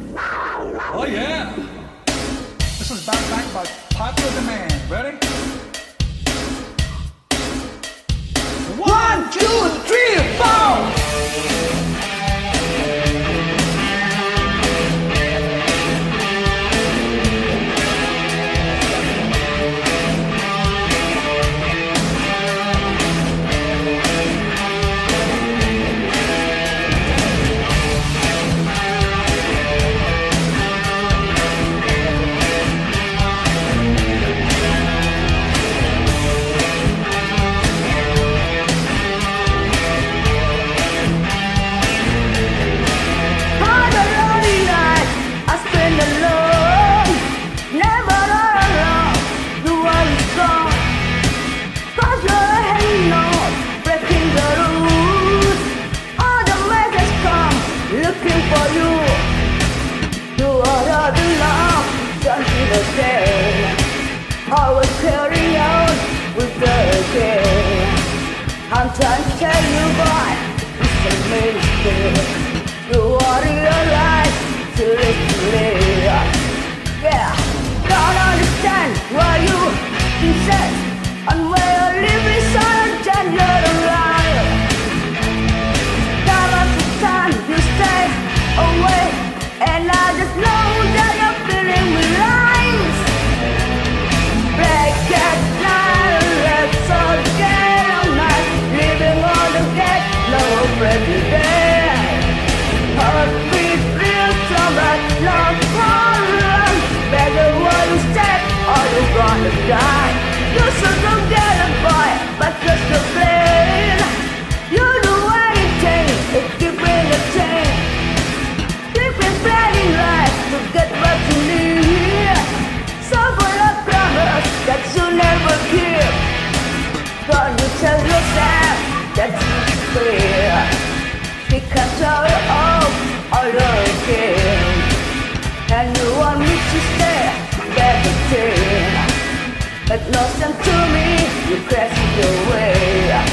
Oh yeah! This is back by popular demand. Ready? 1, 2, 3, 4! I was carrying on with the game. I'm trying to tell you, boy, it's a mistake. You want to realize till it's too late. Yeah, don't understand why you insist on where you're living silent and you're alive. Time after time you stay away, and I just know that you're feeling me lies. Black cat night, let's all get all night, living on the gate, no president. Heartbeat real summer, no problem. Better what you said, or you're gonna die. You're so together, boy, but just a plane. You do anything if you bring a change. We've been planning life to get what you need. So full of promise that you never keep. Don't you tell yourself that it's clear, because you're all looking, and you want me to stay back again. But no sense to me, you crashed your way.